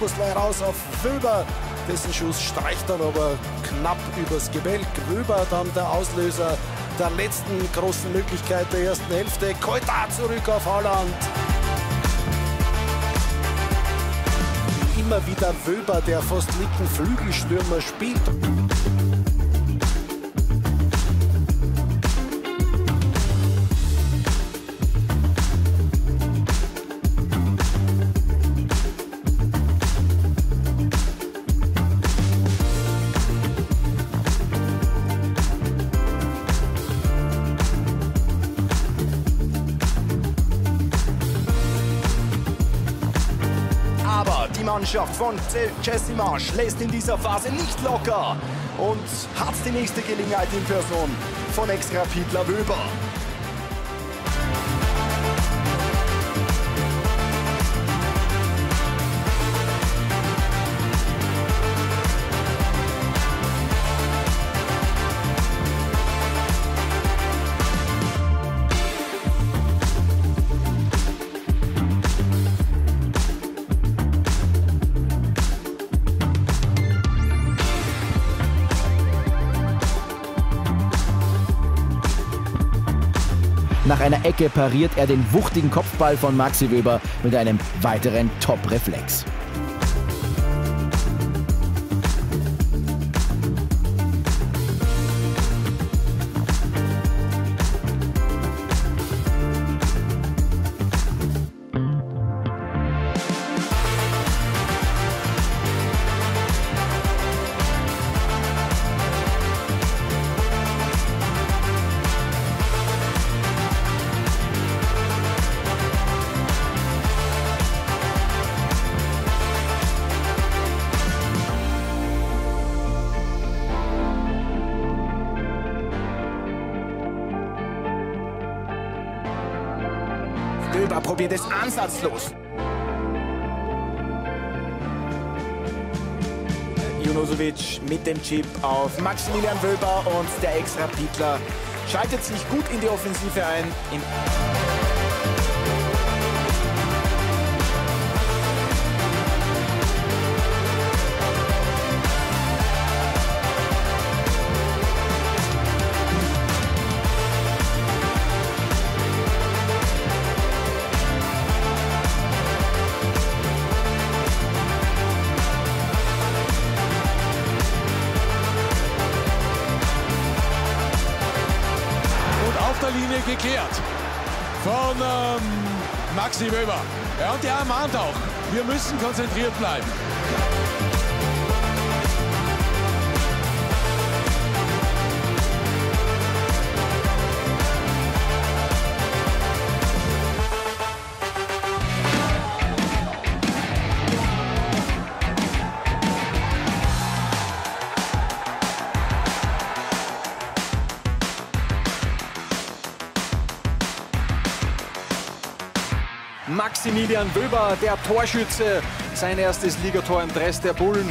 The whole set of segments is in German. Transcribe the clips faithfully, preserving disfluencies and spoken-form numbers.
Schussler heraus auf Wöber. Dessen Schuss streicht dann aber knapp übers Gebälk. Wöber dann der Auslöser der letzten großen Möglichkeit der ersten Hälfte. Koita zurück auf Haaland. Immer wieder Wöber, der fast linken Flügelstürmer spielt. Die Mannschaft von Jesse Marsch lässt in dieser Phase nicht locker und hat die nächste Gelegenheit in Person von Ex-Rapidler Wöber. Nach einer Ecke pariert er den wuchtigen Kopfball von Maxi Wöber mit einem weiteren Top-Reflex. Wöber probiert es ansatzlos. Junusovic mit dem Chip auf Maximilian Wöber und der Ex-Rapidler schaltet sich gut in die Offensive ein. In der Linie geklärt von ähm, Maxi Wöber. Ja, und der ermahnt auch, wir müssen konzentriert bleiben. Maximilian Wöber, der Torschütze, sein erstes Ligator im Dress der Bullen.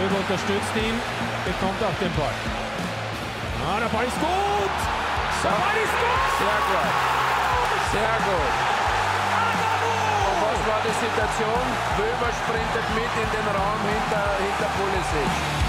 Wöber unterstützt ihn, bekommt auch den Ball. Ah, der Ball ist gut! Der Ball ist gut! Sehr gut. Sehr gut. Und was war die Situation? Wöber sprintet mit in den Raum hinter, hinter Pulisic.